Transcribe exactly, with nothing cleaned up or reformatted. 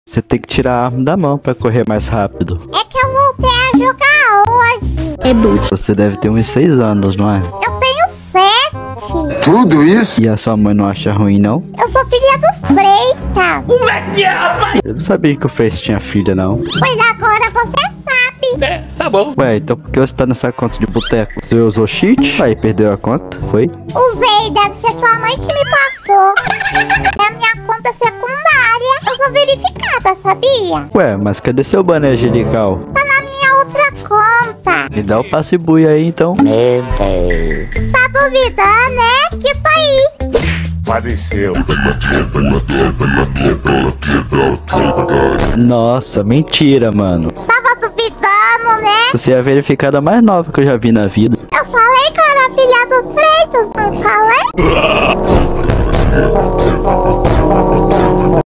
Você tem que tirar a arma da mão pra correr mais rápido. É que eu voltei a jogar hoje. É boot. Você deve ter uns seis anos, não é? Eu tenho sete. Tudo isso? E a sua mãe não acha ruim, não? Eu sou filha do Freitas. Como é que é, rapaz? Eu não sabia que o Freitas tinha filha, não. Pois agora você sabe. É, tá bom. Ué, então por que você tá nessa conta de boteco? Você usou cheat? Aí perdeu a conta, foi? Usei, deve ser sua mãe que me passou. É a minha conta secundária. Eu sou verificada, sabia? Ué, mas cadê seu boné angelical? Tá na minha outra conta. Me dá o passe bui aí, então. Meu Deus. Tá duvidando, né? Que tá aí. Faleceu. Nossa, mentira, mano. Tava duvidando, né? Você é a verificada mais nova que eu já vi na vida. Eu falei que eu era filha do Freitas, não falei?